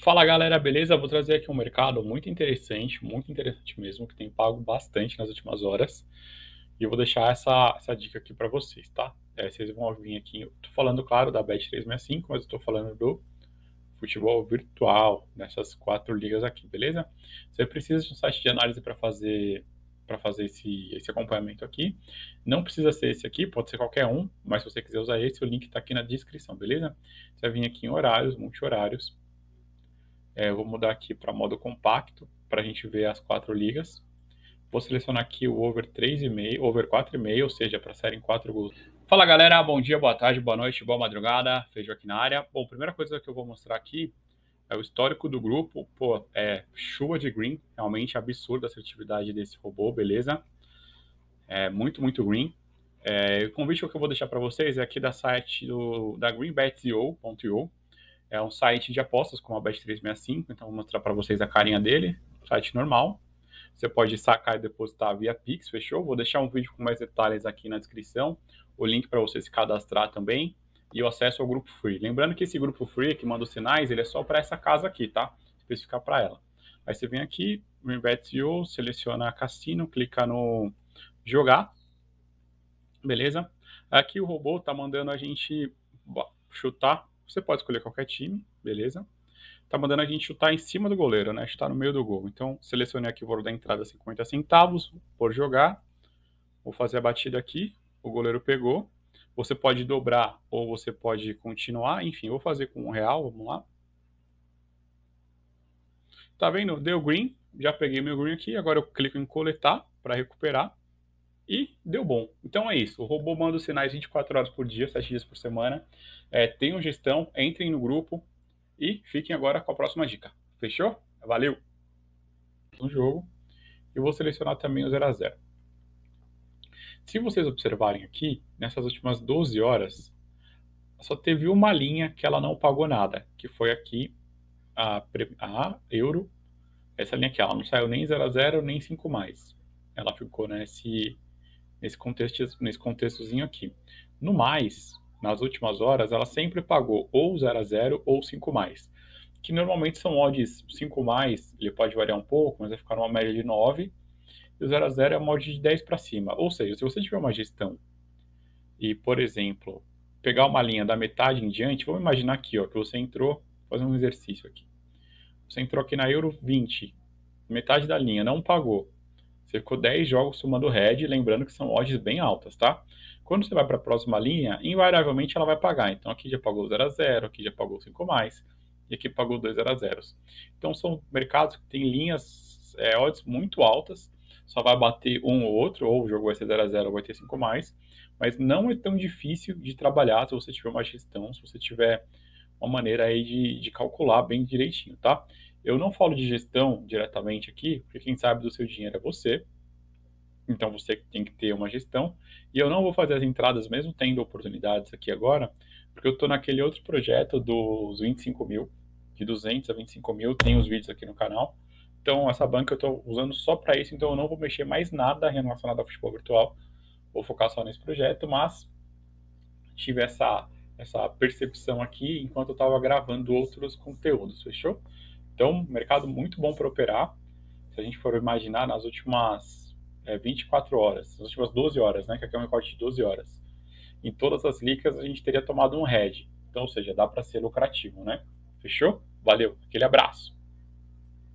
Fala galera, beleza? Vou trazer aqui um mercado muito interessante mesmo, que tem pago bastante nas últimas horas. E eu vou deixar essa dica aqui para vocês, tá? Vocês vão vir aqui, eu tô falando, claro, da Bet365, mas eu tô falando do futebol virtual, nessas quatro ligas aqui, beleza? Você precisa de um site de análise para fazer esse acompanhamento aqui. Não precisa ser esse aqui, pode ser qualquer um, mas se você quiser usar esse, o link está aqui na descrição, beleza? Você vai vir aqui em horários, multi-horários. Eu vou mudar aqui para modo compacto, para a gente ver as quatro ligas. Vou selecionar aqui o over 3,5, over 4,5, ou seja, para série em 4 gols. Fala galera, bom dia, boa tarde, boa noite, boa madrugada, Feijão aqui na área. Bom, primeira coisa que eu vou mostrar aqui é o histórico do grupo. Pô, chuva de green, realmente absurda a assertividade desse robô, beleza? Muito green. O convite que eu vou deixar para vocês é aqui da site da greenbet.io. É um site de apostas como a Bet365, então vou mostrar para vocês a carinha dele, site normal. Você pode sacar e depositar via Pix, fechou? Vou deixar um vídeo com mais detalhes aqui na descrição, o link para você se cadastrar também e o acesso ao grupo free. Lembrando que esse grupo free que manda os sinais, ele é só para essa casa aqui, tá? Especificar para ela. Aí você vem aqui, Greenbet.io, seleciona Cassino, clica no jogar, beleza? Aqui o robô tá mandando a gente chutar. Você pode escolher qualquer time, beleza? Tá mandando a gente chutar em cima do goleiro, né? Chutar no meio do gol. Então, selecionei aqui o valor da entrada 50 centavos por jogar. Vou fazer a batida aqui. O goleiro pegou. Você pode dobrar ou você pode continuar. Enfim, eu vou fazer com R$1. Vamos lá. Tá vendo? Deu green. Já peguei meu green aqui. Agora eu clico em coletar para recuperar. E deu bom. Então é isso. O robô manda os sinais 24 horas por dia, 7 dias por semana. Tenham gestão, entrem no grupo e fiquem agora com a próxima dica. Fechou? Valeu! No jogo. E vou selecionar também o 0 a 0. Se vocês observarem aqui, nessas últimas 12 horas, só teve uma linha que ela não pagou nada, que foi aqui a euro. Essa linha aqui, ela não saiu nem 0 a 0 nem 5 mais. Ela ficou nesse contextozinho aqui. No mais, nas últimas horas, ela sempre pagou ou 0 a 0 ou 5 mais, que normalmente são odds 5 mais, ele pode variar um pouco, mas vai ficar numa média de 9, e o 0 a 0 é uma odd de 10 para cima. Ou seja, se você tiver uma gestão e, por exemplo, pegar uma linha da metade em diante, vamos imaginar aqui, ó, que você entrou, fazer um exercício aqui. Você entrou aqui na Euro 20, metade da linha, não pagou. Você ficou 10 jogos somando red, lembrando que são odds bem altas, tá? Quando você vai para a próxima linha, invariavelmente ela vai pagar. Então aqui já pagou 0 a 0, aqui já pagou 5 mais, e aqui pagou 2 0 a 0. Então são mercados que têm linhas, odds muito altas, só vai bater um ou outro, ou o jogo vai ser 0 a 0 ou vai ter 5 mais, mas não é tão difícil de trabalhar se você tiver uma gestão, se você tiver uma maneira aí de calcular bem direitinho, tá? Eu não falo de gestão diretamente aqui, porque quem sabe do seu dinheiro é você. Então você tem que ter uma gestão. E eu não vou fazer as entradas, mesmo tendo oportunidades aqui agora, porque eu estou naquele outro projeto dos 25 mil, de 200 a 25 mil, tem os vídeos aqui no canal. Então essa banca eu estou usando só para isso, então eu não vou mexer mais nada relacionado ao futebol virtual. Vou focar só nesse projeto, mas tive essa percepção aqui enquanto eu estava gravando outros conteúdos, fechou? Então, mercado muito bom para operar. Se a gente for imaginar nas últimas 24 horas, nas últimas 12 horas, né, que aqui é um recorte de 12 horas, em todas as ligas a gente teria tomado um head. Então, ou seja, dá para ser lucrativo, né? Fechou? Valeu, aquele abraço.